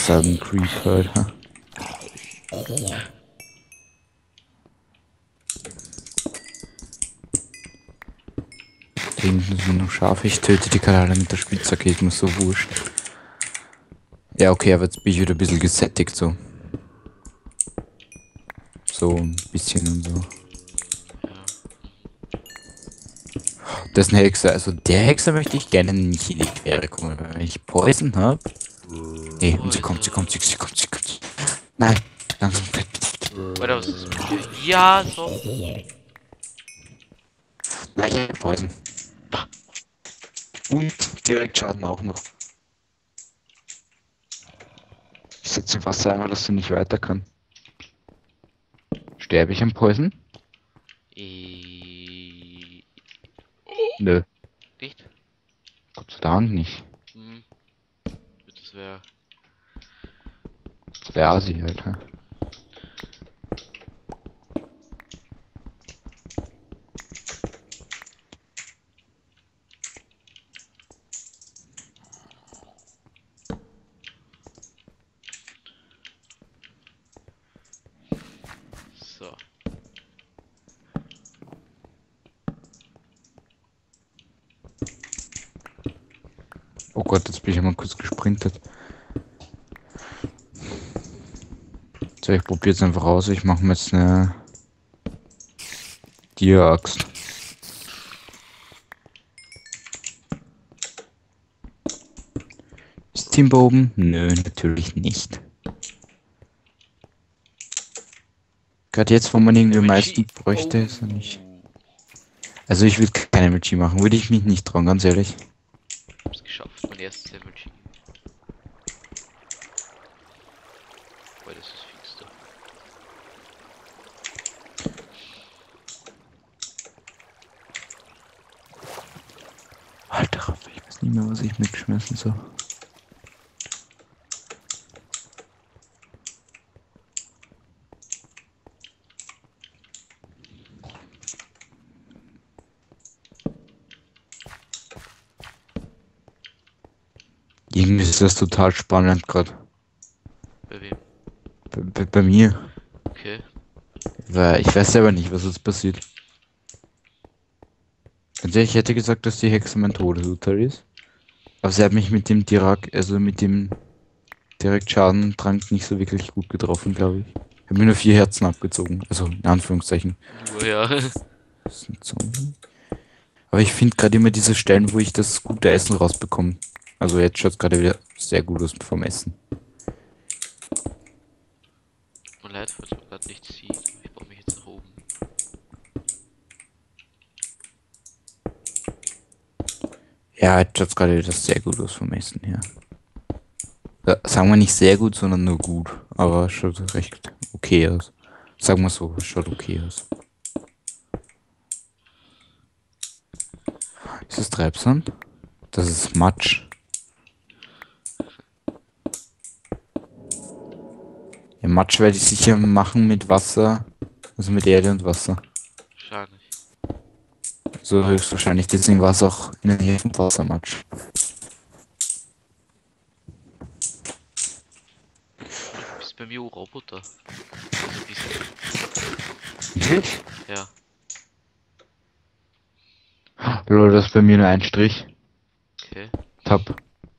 sagen Creep halt, ha? Da hinten sind noch Schafe. Ich töte die gerade alle mit der Spitzhacke, ist mir so wurscht. Ja, okay, aber jetzt bin ich wieder ein bisschen gesättigt, so. So ein bisschen und so. Ja. Das ist ein Hexer, also der Hexer möchte ich gerne nicht in die Quere kommen, weil wenn ich Poison habe. Nee, und sie kommt, sie kommt, sie kommt, sie kommt. Nein, langsam. Oder was ist mit dir? Ja, so. Nein, ich hab Poison. Und direkt Schaden auch noch. Ich setze im Wasser einmal, dass sie nicht weiter kann. Sterbe ich am Poison? Nö, Nicht? Gott sei Dank nicht. Hm. Das wäre. Das wäre Asi, Alter. So. Oh Gott, jetzt bin ich mal kurz gesprintet. So, ich probiere jetzt einfach aus. Ich mache mir jetzt eine Dia-Axt. Ist Timber oben? Nö, natürlich nicht. Gerade jetzt, wo man irgendwie am meisten bräuchte, ist er nicht. Also ich würde keine MLG machen, würde ich mich nicht trauen, ganz ehrlich. Hab's geschafft, mein erstes MLG. Boah, das ist fix da. Alter, ich weiß nicht mehr, was ich mitgeschmissen soll. Irgendwie ist das total spannend gerade. Bei wem? Bei mir. Okay. Weil ich weiß selber nicht, was jetzt passiert. Also ich hätte gesagt, dass die Hexe mein Todesurteil ist. Aber sie hat mich mit dem Dirak, also mit dem direkt Schadentrank nicht so wirklich gut getroffen, glaube ich. Ich habe mir nur 4 Herzen abgezogen. Also in Anführungszeichen. Nur ja. Das ist ein Zombie. Aber ich finde gerade immer diese Stellen, wo ich das gute Essen rausbekomme. Also jetzt schaut es gerade wieder sehr gut aus vom Essen. Tut mir leid, falls man gerade nicht sieht. Ich baue mich jetzt nach oben. Ja, jetzt schaut es gerade wieder sehr gut aus vom Essen her. Ja, sagen wir nicht sehr gut, sondern nur gut. Aber es schaut recht okay aus. Sagen wir so, es schaut okay aus. Ist das Treibsand? Das ist Matsch. Ja, Matsch werde ich sicher machen mit Wasser. Also mit Erde und Wasser. Schade nicht. So höchstwahrscheinlich. Deswegen war es auch in der Nähe vom Wassermatsch. Du bist bei mir Roboter. Also bisschen. Wirklich? Ja. Lol, das ist bei mir nur ein Strich. Okay. Tab.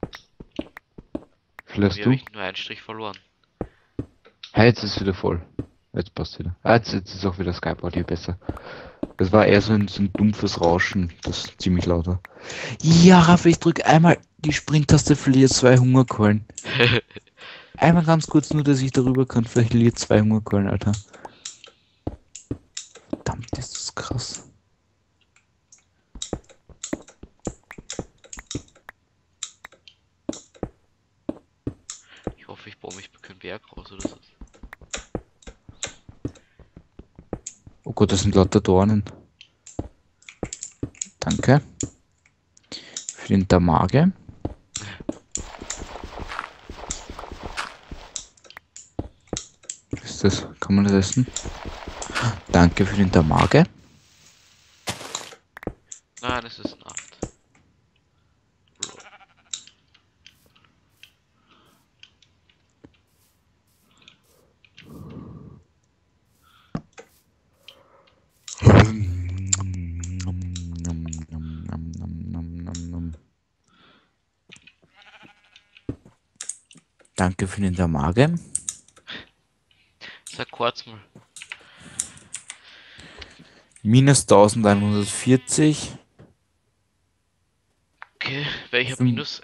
Bei Vielleicht mir habe du? ich nur einen Strich verloren. Hey, jetzt ist es wieder voll. Jetzt passt wieder. Ah, jetzt ist auch wieder Skype Audio besser. Das war eher so ein dumpfes Rauschen, das ziemlich laut war. Ja, Rafa, ich drück einmal die Springtaste, verliere 2 Hungerkeulen. Einmal ganz kurz nur, dass ich darüber kann, verliere 2 Hungerkeulen, Alter. Verdammt, ist das krass. Ich hoffe, ich baue mich bei keinem Berg raus oder so. Oh Gott, das sind lauter Dornen. Danke. Für den Damage. Was ist das? Kann man das essen? Danke für den Damage. Nein, es ist Nacht. Bro. Danke für den Damage. Sag kurz mal. Minus 1140. Okay, welcher Fünf- minus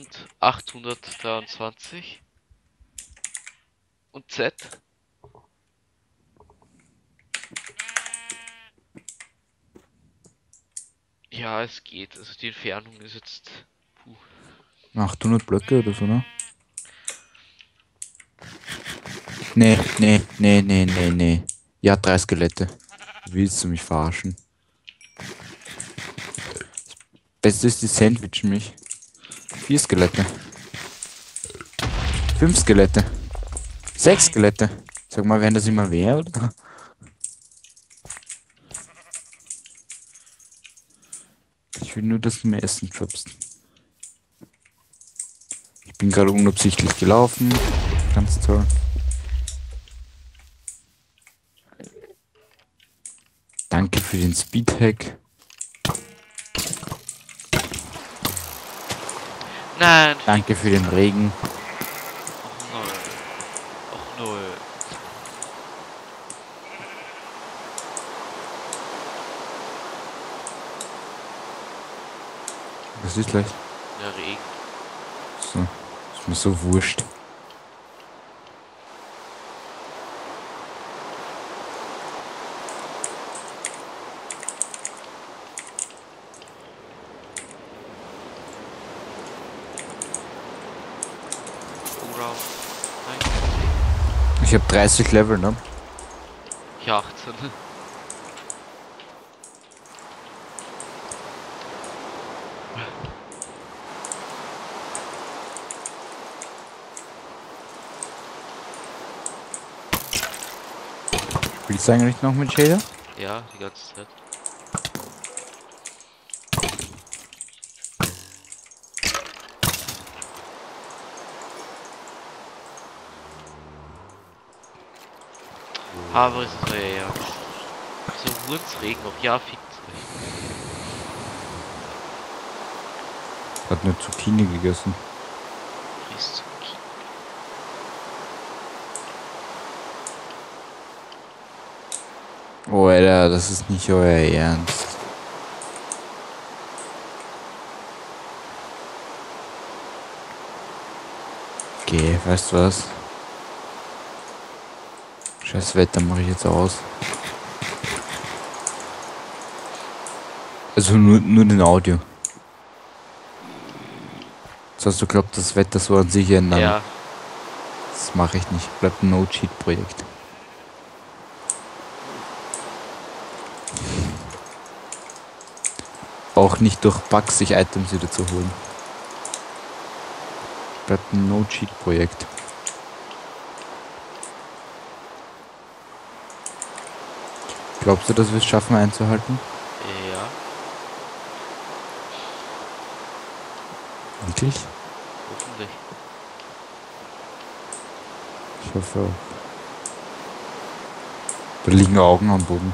1823? Und Z? Ja, es geht. Also die Entfernung ist jetzt. Puh. 800 Blöcke oder so, ne? Nee. Ja, 3 Skelette. Willst du mich verarschen? Beste ist, die sandwichen mich. 4 Skelette. 5 Skelette. 6 Skelette. Sag mal, wären das immer mehr, oder? Ich will nur, dass du mir Essen droppst. Ich bin gerade unabsichtlich gelaufen. Ganz toll. Danke für den Speedhack. Nein! Danke für den Regen. Och nö. Och nö. Was ist gleich? Der Regen. So. Ist mir so wurscht. Hurra. Nein. Ich habe 30 Level, ne? Ich 18. Spielst du eigentlich noch mit Shader? Ja, die ganze Zeit. Aber es ist ja ja. So Wurzelregen noch, ja, fickt's euch. Hat eine Zucchini gegessen. Frisst Zucchini. Oh, Alter, das ist nicht euer Ernst. Okay, weißt du was? Scheiß Wetter mache ich jetzt aus. Also nur den Audio. Jetzt hast du glaubt, das Wetter so an sich ändern. Ja, Das mache ich nicht. Bleibt ein No-Cheat-Projekt. Auch nicht durch Bugs sich Items wieder zu holen. Bleibt ein No-Cheat-Projekt. Glaubst du, dass wir es schaffen einzuhalten? ja, Wirklich? hoffentlich. Ich hoffe auch. Da liegen Augen am Boden.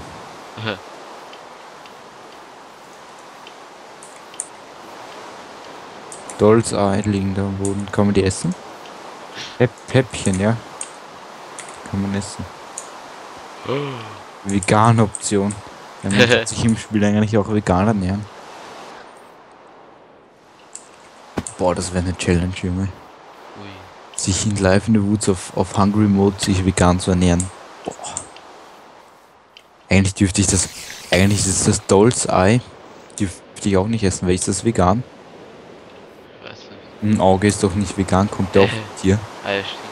Dolls Eye liegen da am Boden. Kann man die essen? Häppchen, ja. Kann man essen. Vegane Option. Ja, man kann sich im Spiel eigentlich auch vegan ernähren. Boah, das wäre eine Challenge, Junge. Ui. Sich in Live in the Woods auf Hungry Mode sich vegan zu ernähren. Boah. Eigentlich dürfte ich das. Eigentlich ist das Dolls Eye. Dürfte ich auch nicht essen, weil ist das vegan? Weiß nicht. Ein Auge ist doch nicht vegan, kommt ja auch von Tier. Ah ja, stimmt.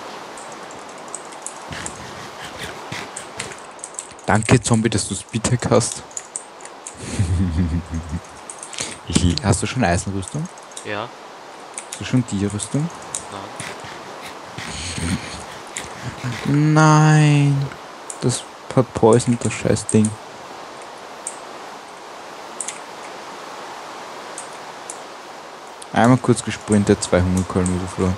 Danke, Zombie, dass du Speedhack hast. Hast du schon Eisenrüstung? Ja, Hast du schon die Rüstung? nein. Nein. Das hat Poison, das scheiß Ding. Einmal kurz gesprintet, 2 Hungerkeulen wieder verloren.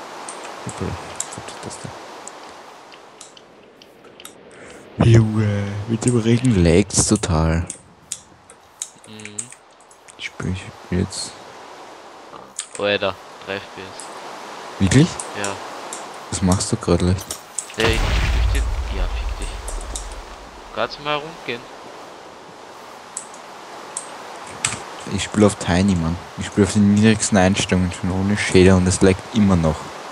Junge, mit dem Regen lag's total. Mhm. Ich spiel jetzt. Alter, 3 FPS. Wirklich? Ja. Was machst du gerade leicht? Ich möchte. Ja, fick dich. Kannst du mal herumgehen? Ich spiele auf Tiny, Mann. Ich spiele auf den niedrigsten Einstellungen schon ohne Shader und es laggt immer noch.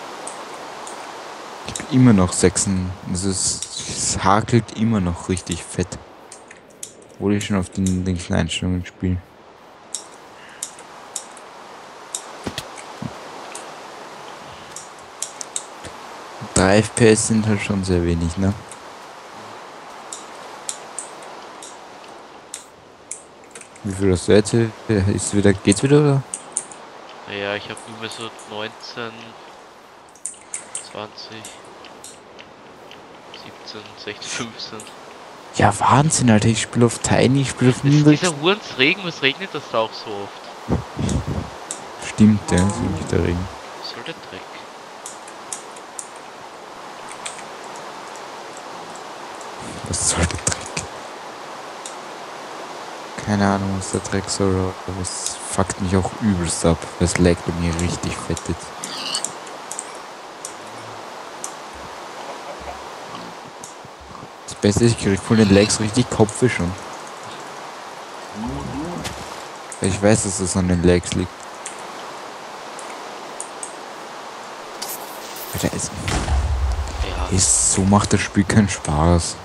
Ich bin immer noch 6. Es hakelt immer noch richtig fett. Obwohl ich schon auf den niedrigsten Einstellungen spiele. 3 FPS sind halt schon sehr wenig, ne? Wie viel hast du jetzt? Geht's wieder, oder? Naja, ich habe nur mehr so 19, 20, 17, 16, 15. Ja, Wahnsinn, Alter. Ich spiele auf Tiny, ich spiele auf Das ist niedrig. dieser Hurensregen, was regnet das da auch so oft? Stimmt, ja, das ist wirklich der Regen. Was soll der Dreck? Was soll der Dreck? Keine Ahnung, was der Dreck soll, aber es fuckt mich auch übelst ab. Es laggt bei mir richtig fett jetzt. Das Beste ist, ich krieg von den Lags richtig Kopfweh schon. Weil ich weiß, dass das an den Lags liegt. Alter, Ja, so macht das Spiel keinen Spaß.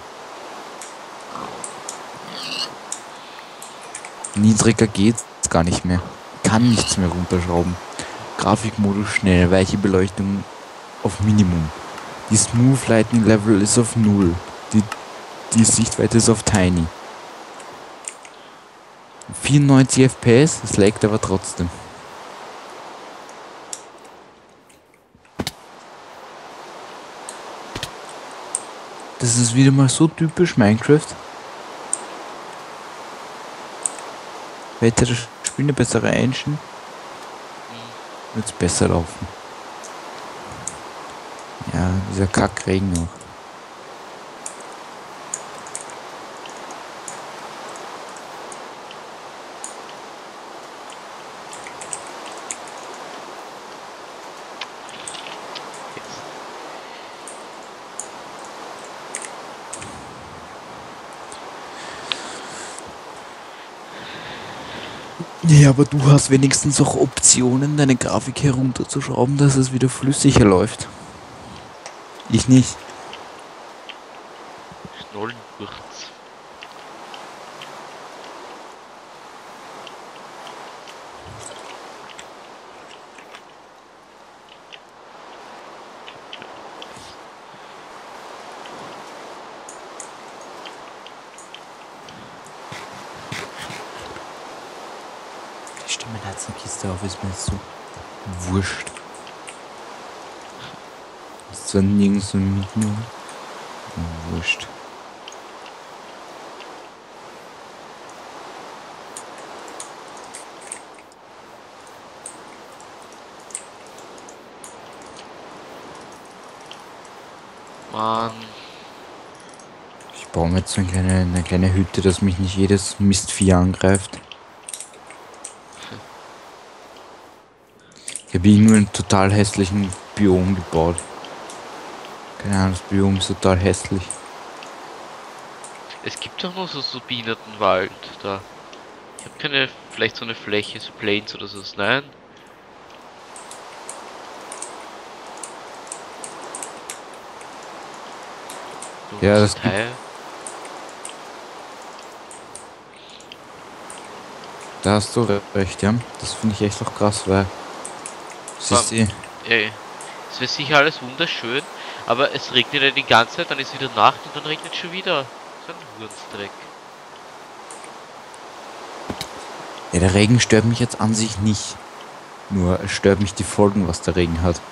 Niedriger geht's gar nicht mehr. Kann nichts mehr runterschrauben. Grafikmodus schnell, weiche Beleuchtung auf Minimum. Die Smooth Lighting Level ist auf 0. Die Sichtweite ist auf Tiny. 94 FPS, es laggt aber trotzdem. Das ist wieder mal so typisch Minecraft. Hätte das Spiel eine bessere Engine, wird es besser laufen. Ja, dieser Kackregen noch. Ja, aber du hast wenigstens auch Optionen, deine Grafik herunterzuschrauben, dass es wieder flüssiger läuft. Ich nicht. Schnollenwurz. Die Stimme hat eine Kiste auf, ist mir jetzt so wurscht. Ist zwar nirgends so mitgenommen. Wurscht. Mann. Ich baue mir jetzt so eine kleine Hütte, dass mich nicht jedes Mistvieh angreift. Ich habe nur einen total hässlichen Biom gebaut. Keine Ahnung, das Biom ist total hässlich. Es gibt doch noch so Bienenwald da. Ich habe keine, vielleicht so eine Fläche, so Plains oder so. Nein. Ja, das gibt, Teil. da hast du recht, ja. Das finde ich echt auch krass, weil siehst du, Es wäre sicher alles wunderschön, aber es regnet ja die ganze Zeit, dann ist wieder Nacht und dann regnet schon wieder. So ein Hurensdreck. ja, der Regen stört mich jetzt an sich nicht. Nur es stört mich die Folgen, was der Regen hat.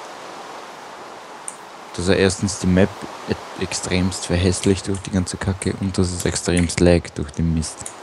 Dass er erstens die Map extremst verhässlicht durch die ganze Kacke und dass es extremst lag durch den Mist.